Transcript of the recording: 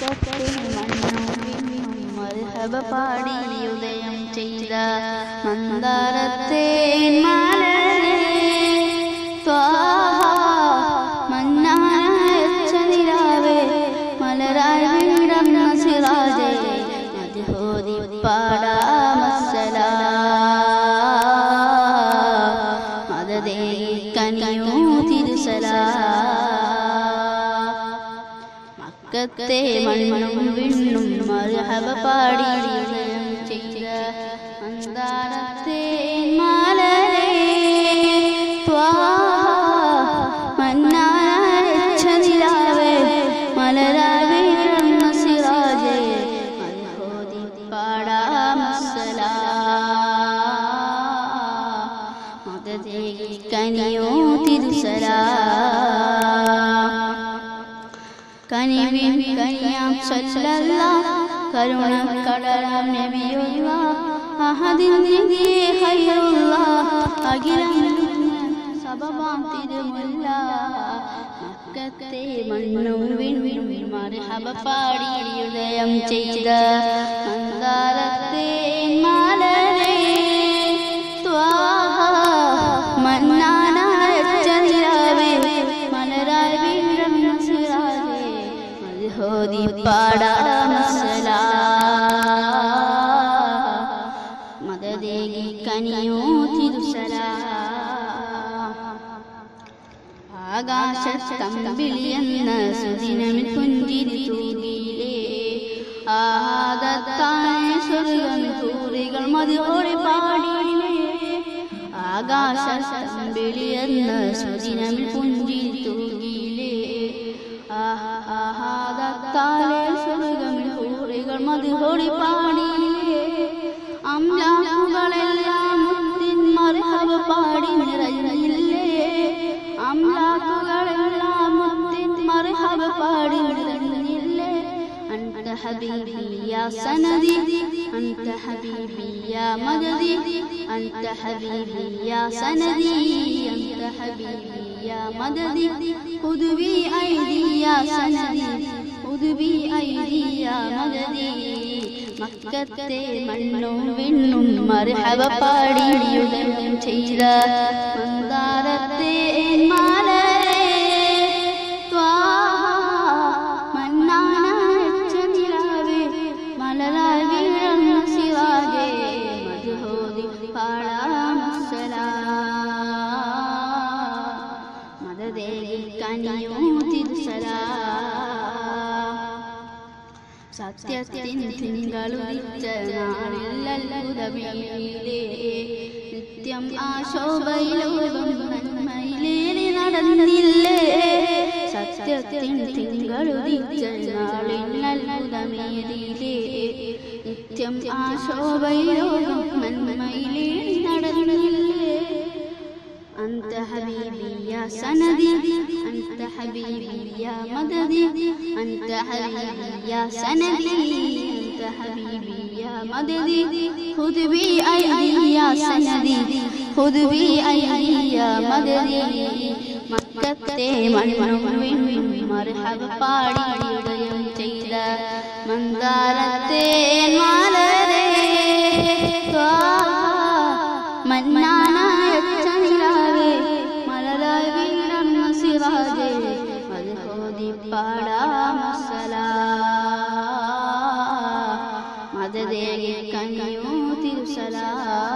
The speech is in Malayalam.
മർഹബ പാടി ഉദയം ചെയ്ത മന്ദാരത്തെ മലരെ മന്നാച്ചനിരാവേ മലരായി വിടർന്ന സിറാജേ മദ്ഹോദി പാടാമസ്സലാ മദദേ കനിയോ തിരുസലാ മക്കത്തെ മണ്ണും വിണ്ണും മർഹബ പാടി ഉദയം ചെയ്ത മന്ദാരത്തെ മലരെ മന്നാച്ചനിരാവേ മലരായി വിടർന്ന സിറാജേ മദ്ഹോദി പാടാമസ്സലാ മദദേ കനിയോ തിരുസലാ കനിവിൻ കനിയാം സല്ലല്ലാഹ് കരുണക്കടലാം നബിയുല്ലാഹ് അഹദിൻ നബിയേ ഖൈറുല്ലാഹ് അഖിലം സബബാം തിരുമുല്ല മക്കത്തെ മണ്ണും വിണ്ണും മർഹബ പാടി ഉദയം ചെയ്ത മന്ദാരത്തെ മലരെ ത്വാഹ മന്നാനച്ചനിരാവേ മലരായി വിടർന്ന സിറാജേ മദ്ഹോദി പാടാമസ്സലാ മദദേ കനിയോ തിരുസലാ ആകാശത്തമ്പിളിയെന്ന സുദിനമിൽ പുഞ്ചിരി തൂകിയിലേ ആദത്തായ സ്വർഗമിൽ ഹൂറികൾ മധുവോടെ പാടിയിലേ ആകാശത്തമ്പിളിയെന്ന സുദിനമിൽ പുഞ്ചിരി തൂകിയിലേ ആദത്തായ സ്വർഗമിൽ ഹൂറികൾ മധുവോടെ പാടിയിലേ അംലാക്കുകളെല്ലാം മുത്തിൻ മർഹബ പാടി നിറഞ്ഞില്ലേ അംലാക്കുകളെല്ലാം മുത്തിൻ മർഹബ പാടി നിറഞ്ഞില്ലേ അൻത ഹബീബി യാ സനദി അൻത ഹബീബി യാ മദദി അൻത ഹബീബി യാ സനദി അൻത ഹബീബി യാ മദദി ഉദ്വി ഐദി യാ സനദി ഉദ്വി ഐദി യാ മദദി മക്കത്തെ മണ്ണും വിണ്ണും മർഹബ പാടി ഉദയം ചെയ്ത മന്ദാരത്തെ മലരെ ത്വാഹ മന്നാനച്ചനിരാവേ മലരായി വിടർന്ന സിറാജേ മദ്ഹോദി പാടാമസ്സലാ മദദേ കനിയോ തിരുസലാ സത്യത്തിൻ തിങ്കളുദിച്ച നാളിൽ അത്ഭുതമേലേ നിത്യം ആ ശോഭയിലോകം നന്മയിലേറി നടന്നില്ലേ സത്യത്തിൻ തിങ്കളുദിച്ച നാളിൽ അത്ഭുതമേലിലേ നിത്യം ആ ശോഭയിലോകം നന്മയിലേറി നടന്നില്ലേ أنت حبيبي يا سندي أنت حبيبي يا مددي أنت حبيبي يا سندي أنت حبيبي يا مددي خذ بأيدي يا سندي خذ بأيدي يا مددي മക്കത്തെ മണ്ണും വിണ്ണും മർഹബ പാടി ഉദയം ചെയ്ത മന്ദാരത്തെ മലരെ മന്നാനച്ചനിരാവേ മലരായി വിടർന്ന സിറാജേ മദ്ഹോദി പാടാമസ്സലാ മദദേ കനിയോ തിരുസലാ